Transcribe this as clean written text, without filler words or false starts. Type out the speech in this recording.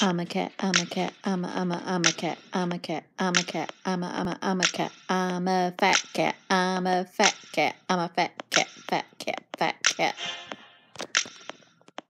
I'm a cat, I'm a cat, I'm a cat, I'm a cat, I'm a cat, I'm a cat, I'm a fat cat, I'm a fat cat, I'm a fat cat, fat cat, fat cat.